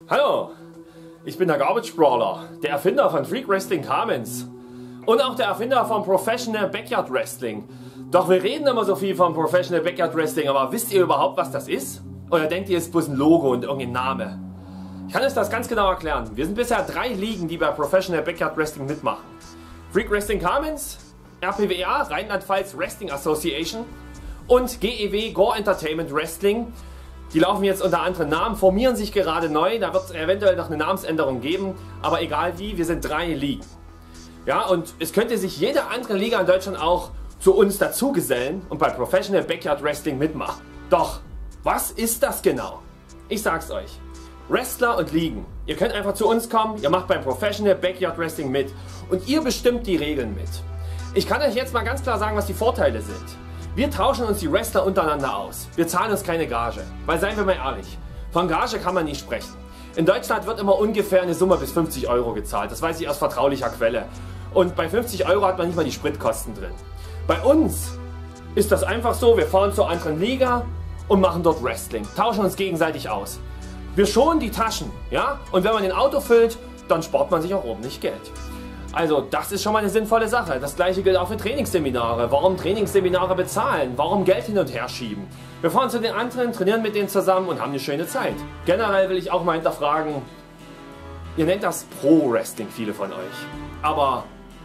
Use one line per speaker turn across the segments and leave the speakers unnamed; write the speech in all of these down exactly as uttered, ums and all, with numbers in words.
Hallo, ich bin der Garbage Brawler, der Erfinder von Freak Wrestling Kamenz und auch der Erfinder von Professional Backyard Wrestling. Doch wir reden immer so viel von Professional Backyard Wrestling, aber wisst ihr überhaupt, was das ist? Oder denkt ihr, es ist bloß ein Logo und irgendein Name? Ich kann euch das ganz genau erklären. Wir sind bisher drei Ligen, die bei Professional Backyard Wrestling mitmachen. Freak Wrestling Kamenz, R P W A, Rheinland-Pfalz Wrestling Association und G E W, Gore Entertainment Wrestling. Die laufen jetzt unter anderen Namen, formieren sich gerade neu, da wird es eventuell noch eine Namensänderung geben, aber egal wie, wir sind drei Ligen. Ja, und es könnte sich jede andere Liga in Deutschland auch zu uns dazugesellen und bei Professional Backyard Wrestling mitmachen. Doch, was ist das genau? Ich sag's euch. Wrestler und Ligen. Ihr könnt einfach zu uns kommen, ihr macht beim Professional Backyard Wrestling mit und ihr bestimmt die Regeln mit. Ich kann euch jetzt mal ganz klar sagen, was die Vorteile sind. Wir tauschen uns die Wrestler untereinander aus. Wir zahlen uns keine Gage. Weil seien wir mal ehrlich, von Gage kann man nicht sprechen. In Deutschland wird immer ungefähr eine Summe bis fünfzig Euro gezahlt. Das weiß ich aus vertraulicher Quelle. Und bei fünfzig Euro hat man nicht mal die Spritkosten drin. Bei uns ist das einfach so, wir fahren zur anderen Liga und machen dort Wrestling. Tauschen uns gegenseitig aus. Wir schonen die Taschen. Ja? Und wenn man ein Auto füllt, dann spart man sich auch ordentlich Geld. Also das ist schon mal eine sinnvolle Sache. Das gleiche gilt auch für Trainingsseminare. Warum Trainingsseminare bezahlen? Warum Geld hin und her schieben? Wir fahren zu den anderen, trainieren mit denen zusammen und haben eine schöne Zeit. Generell will ich auch mal hinterfragen, ihr nennt das Pro-Wrestling, viele von euch. Aber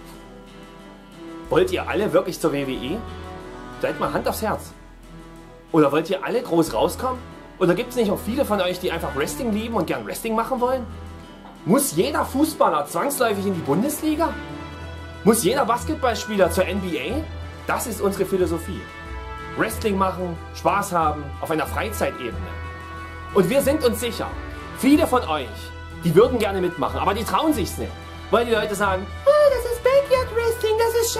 wollt ihr alle wirklich zur W W E? Seid mal Hand aufs Herz. Oder wollt ihr alle groß rauskommen? Oder gibt es nicht auch viele von euch, die einfach Wrestling lieben und gern Wrestling machen wollen? Muss jeder Fußballer zwangsläufig in die Bundesliga? Muss jeder Basketballspieler zur N B A? Das ist unsere Philosophie. Wrestling machen, Spaß haben, auf einer Freizeitebene. Und wir sind uns sicher, viele von euch, die würden gerne mitmachen, aber die trauen sich's nicht. Weil die Leute sagen, oh, das ist Backyard Wrestling, das ist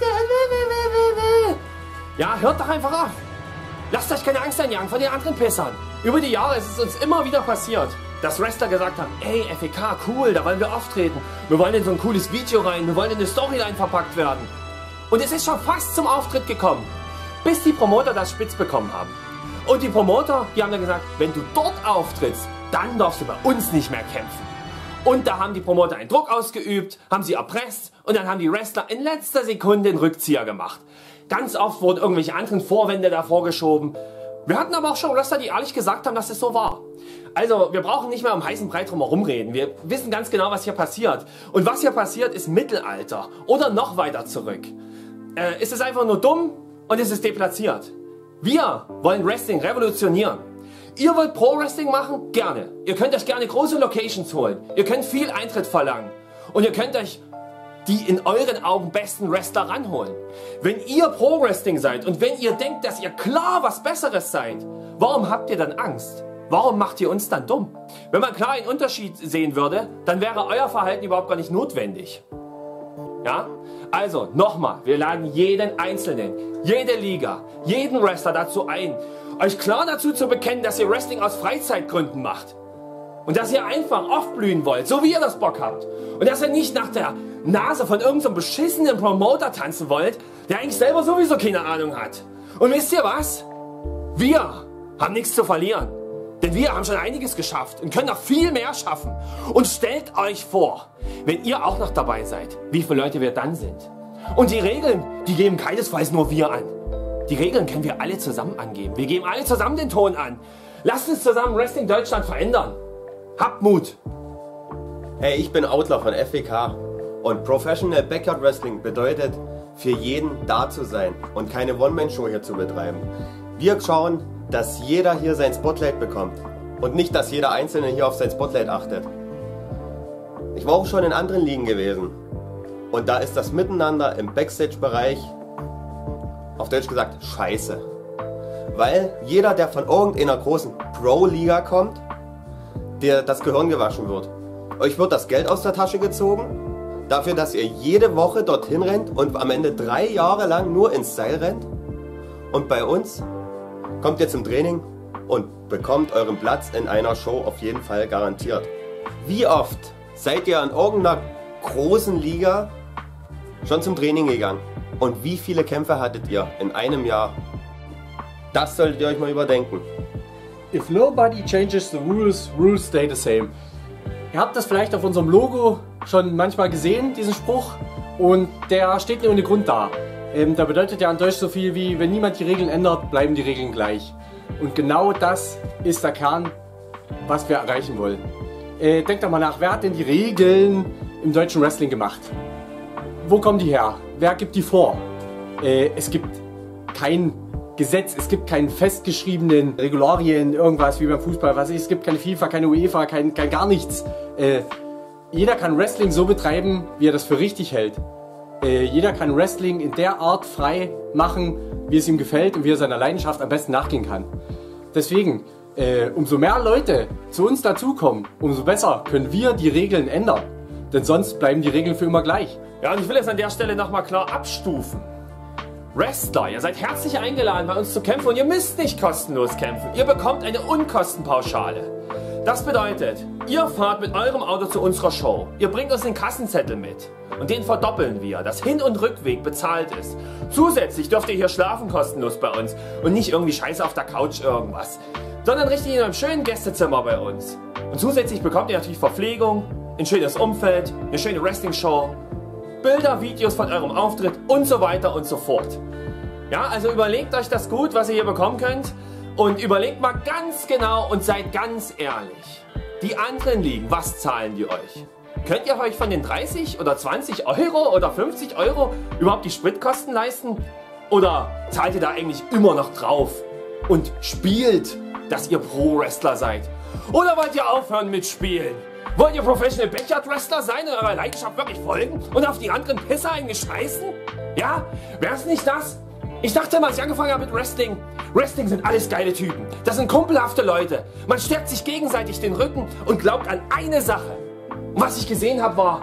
scheiße. Ja, hört doch einfach auf. Lasst euch keine Angst einjagen von den anderen Pissern. Über die Jahre ist es uns immer wieder passiert, dass Wrestler gesagt haben, ey, F E K, cool, da wollen wir auftreten. Wir wollen in so ein cooles Video rein, wir wollen in eine Storyline verpackt werden. Und es ist schon fast zum Auftritt gekommen, bis die Promoter das spitz bekommen haben. Und die Promoter, die haben dann gesagt, wenn du dort auftrittst, dann darfst du bei uns nicht mehr kämpfen. Und da haben die Promoter einen Druck ausgeübt, haben sie erpresst und dann haben die Wrestler in letzter Sekunde den Rückzieher gemacht. Ganz oft wurden irgendwelche anderen Vorwände davor geschoben. Wir hatten aber auch schon Wrestler, die ehrlich gesagt haben, dass es so war. Also wir brauchen nicht mehr um heißen Brei drum herum reden. Wir wissen ganz genau, was hier passiert. Und was hier passiert, ist Mittelalter oder noch weiter zurück. Äh, es ist einfach nur dumm und es ist deplatziert. Wir wollen Wrestling revolutionieren. Ihr wollt Pro-Wrestling machen? Gerne. Ihr könnt euch gerne große Locations holen. Ihr könnt viel Eintritt verlangen. Und ihr könnt euch die in euren Augen besten Wrestler ranholen. Wenn ihr Pro-Wrestling seid und wenn ihr denkt, dass ihr klar was Besseres seid, warum habt ihr dann Angst? Warum macht ihr uns dann dumm? Wenn man klar einen Unterschied sehen würde, dann wäre euer Verhalten überhaupt gar nicht notwendig. Ja? Also, nochmal, wir laden jeden Einzelnen, jede Liga, jeden Wrestler dazu ein, euch klar dazu zu bekennen, dass ihr Wrestling aus Freizeitgründen macht. Und dass ihr einfach aufblühen wollt, so wie ihr das Bock habt. Und dass ihr nicht nach der Nase von irgendeinem so beschissenen Promoter tanzen wollt, der eigentlich selber sowieso keine Ahnung hat. Und wisst ihr was? Wir haben nichts zu verlieren. Denn wir haben schon einiges geschafft und können noch viel mehr schaffen. Und stellt euch vor, wenn ihr auch noch dabei seid, wie viele Leute wir dann sind. Und die Regeln, die geben keinesfalls nur wir an. Die Regeln können wir alle zusammen angeben. Wir geben alle zusammen den Ton an. Lasst uns zusammen Wrestling Deutschland verändern. Habt Mut!
Hey, ich bin Outlaw von F E K und Professional Backyard Wrestling bedeutet, für jeden da zu sein und keine One-Man-Show hier zu betreiben. Wir schauen, dass jeder hier sein Spotlight bekommt und nicht, dass jeder Einzelne hier auf sein Spotlight achtet. Ich war auch schon in anderen Ligen gewesen und da ist das Miteinander im Backstage-Bereich, auf Deutsch gesagt, scheiße. Weil jeder, der von irgendeiner großen Pro-Liga kommt, der das Gehirn gewaschen wird. Euch wird das Geld aus der Tasche gezogen, dafür, dass ihr jede Woche dorthin rennt und am Ende drei Jahre lang nur ins Seil rennt. Und bei uns kommt ihr zum Training und bekommt euren Platz in einer Show auf jeden Fall garantiert. Wie oft seid ihr in irgendeiner großen Liga schon zum Training gegangen? Und wie viele Kämpfe hattet ihr in einem Jahr? Das solltet ihr euch mal überdenken.
If nobody changes the rules, rules stay the same. Ihr habt das vielleicht auf unserem Logo schon manchmal gesehen, diesen Spruch. Und der steht nur ohne Grund da. Ähm, der bedeutet ja in Deutsch so viel wie, wenn niemand die Regeln ändert, bleiben die Regeln gleich. Und genau das ist der Kern, was wir erreichen wollen. Äh, denkt doch mal nach, wer hat denn die Regeln im deutschen Wrestling gemacht? Wo kommen die her? Wer gibt die vor? Äh, es gibt kein Gesetz, es gibt keinen festgeschriebenen Regularien, irgendwas wie beim Fußball, was ist, es gibt keine FIFA, keine UEFA, kein, kein gar nichts. Äh, jeder kann Wrestling so betreiben, wie er das für richtig hält. Äh, jeder kann Wrestling in der Art frei machen, wie es ihm gefällt und wie er seiner Leidenschaft am besten nachgehen kann. Deswegen, äh, umso mehr Leute zu uns dazukommen, umso besser können wir die Regeln ändern. Denn sonst bleiben die Regeln für immer gleich.
Ja, und ich will es an der Stelle nochmal klar abstufen. Wrestler, ihr seid herzlich eingeladen, bei uns zu kämpfen und ihr müsst nicht kostenlos kämpfen. Ihr bekommt eine Unkostenpauschale. Das bedeutet, ihr fahrt mit eurem Auto zu unserer Show. Ihr bringt uns den Kassenzettel mit und den verdoppeln wir, dass Hin- und Rückweg bezahlt ist. Zusätzlich dürft ihr hier schlafen kostenlos bei uns und nicht irgendwie scheiße auf der Couch irgendwas, sondern richtig in einem schönen Gästezimmer bei uns. Und zusätzlich bekommt ihr natürlich Verpflegung, ein schönes Umfeld, eine schöne Wrestling-Show, Bilder, Videos von eurem Auftritt und so weiter und so fort. Ja, also überlegt euch das gut, was ihr hier bekommen könnt und überlegt mal ganz genau und seid ganz ehrlich. Die anderen Ligen, was zahlen die euch? Könnt ihr euch von den dreißig oder zwanzig Euro oder fünfzig Euro überhaupt die Spritkosten leisten? Oder zahlt ihr da eigentlich immer noch drauf und spielt, dass ihr Pro-Wrestler seid? Oder wollt ihr aufhören mit Spielen? Wollt ihr Professional Backyard Wrestler sein und eurer Leidenschaft wirklich folgen und auf die anderen Pisser eingescheißen? Ja? Wär's nicht das? Ich dachte mal, als ich angefangen habe mit Wrestling, Wrestling sind alles geile Typen. Das sind kumpelhafte Leute. Man stärkt sich gegenseitig den Rücken und glaubt an eine Sache. Und was ich gesehen habe war,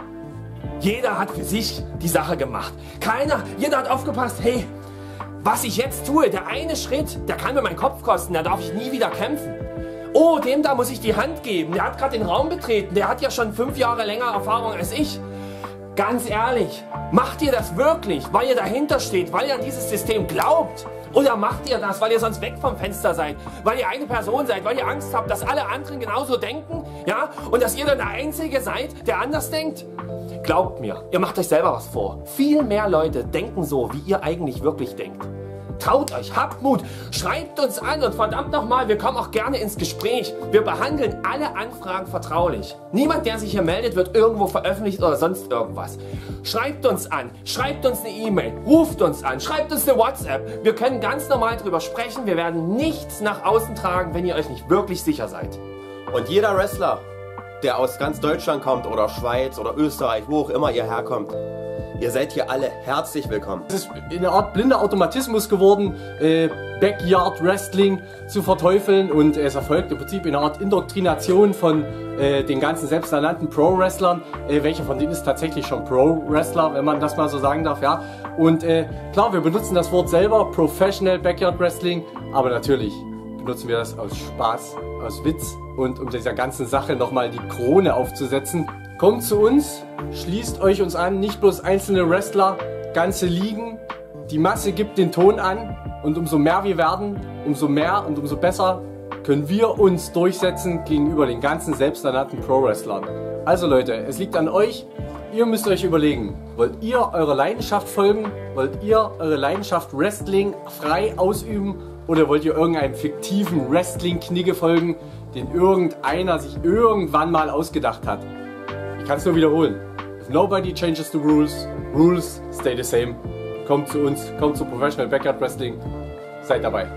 jeder hat für sich die Sache gemacht. Keiner, jeder hat aufgepasst, hey, was ich jetzt tue, der eine Schritt, der kann mir meinen Kopf kosten, da darf ich nie wieder kämpfen. Oh, dem da muss ich die Hand geben, der hat gerade den Raum betreten, der hat ja schon fünf Jahre länger Erfahrung als ich. Ganz ehrlich, macht ihr das wirklich, weil ihr dahinter steht, weil ihr an dieses System glaubt? Oder macht ihr das, weil ihr sonst weg vom Fenster seid, weil ihr eine Person seid, weil ihr Angst habt, dass alle anderen genauso denken, ja? Und dass ihr dann der Einzige seid, der anders denkt? Glaubt mir, ihr macht euch selber was vor. Viel mehr Leute denken so, wie ihr eigentlich wirklich denkt. Traut euch, habt Mut, schreibt uns an und verdammt nochmal, wir kommen auch gerne ins Gespräch. Wir behandeln alle Anfragen vertraulich. Niemand, der sich hier meldet, wird irgendwo veröffentlicht oder sonst irgendwas. Schreibt uns an, schreibt uns eine E-Mail, ruft uns an, schreibt uns eine WhatsApp. Wir können ganz normal drüber sprechen, wir werden nichts nach außen tragen, wenn ihr euch nicht wirklich sicher seid.
Und jeder Wrestler, der aus ganz Deutschland kommt oder Schweiz oder Österreich, wo auch immer ihr herkommt, ihr seid hier alle herzlich willkommen.
Es ist eine Art blinder Automatismus geworden, äh, Backyard Wrestling zu verteufeln und es erfolgt im Prinzip eine Art Indoktrination von äh, den ganzen selbsternannten Pro-Wrestlern. Äh, welcher von denen ist tatsächlich schon Pro-Wrestler, wenn man das mal so sagen darf, ja. Und äh, klar, wir benutzen das Wort selber, Professional Backyard Wrestling, aber natürlich benutzen wir das aus Spaß, aus Witz und um dieser ganzen Sache nochmal die Krone aufzusetzen. Kommt zu uns, schließt euch uns an, nicht bloß einzelne Wrestler, ganze Ligen. Die Masse gibt den Ton an und umso mehr wir werden, umso mehr und umso besser können wir uns durchsetzen gegenüber den ganzen selbsternannten Pro-Wrestlern. Also Leute, es liegt an euch, ihr müsst euch überlegen, wollt ihr eurer Leidenschaft folgen, wollt ihr eure Leidenschaft Wrestling frei ausüben oder wollt ihr irgendeinem fiktiven Wrestling-Knigge folgen, den irgendeiner sich irgendwann mal ausgedacht hat? Ich kann es nur wiederholen. If nobody changes the rules, rules stay the same. Kommt zu uns, kommt zu Professional Backyard Wrestling, seid dabei.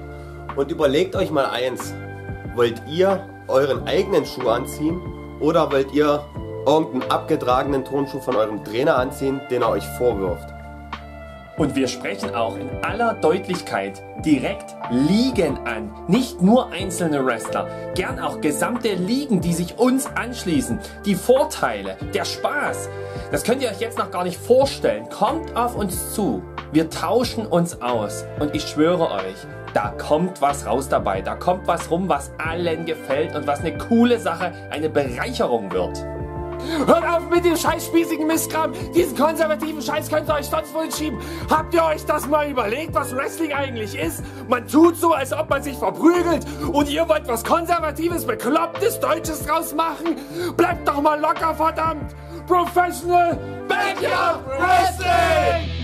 Und überlegt euch mal eins, wollt ihr euren eigenen Schuh anziehen oder wollt ihr irgendeinen abgetragenen Turnschuh von eurem Trainer anziehen, den er euch vorwirft?
Und wir sprechen auch in aller Deutlichkeit direkt Ligen an. Nicht nur einzelne Wrestler, gern auch gesamte Ligen, die sich uns anschließen. Die Vorteile, der Spaß, das könnt ihr euch jetzt noch gar nicht vorstellen. Kommt auf uns zu, wir tauschen uns aus und ich schwöre euch, da kommt was raus dabei. Da kommt was rum, was allen gefällt und was eine coole Sache, eine Bereicherung wird. Hört auf mit dem scheiß spießigen Mistkram. Diesen konservativen Scheiß könnt ihr euch sonst wohin schieben. Habt ihr euch das mal überlegt, was Wrestling eigentlich ist? Man tut so, als ob man sich verprügelt und ihr wollt was Konservatives, Beklopptes, Deutsches draus machen? Bleibt doch mal locker, verdammt! Professional Backyard Wrestling!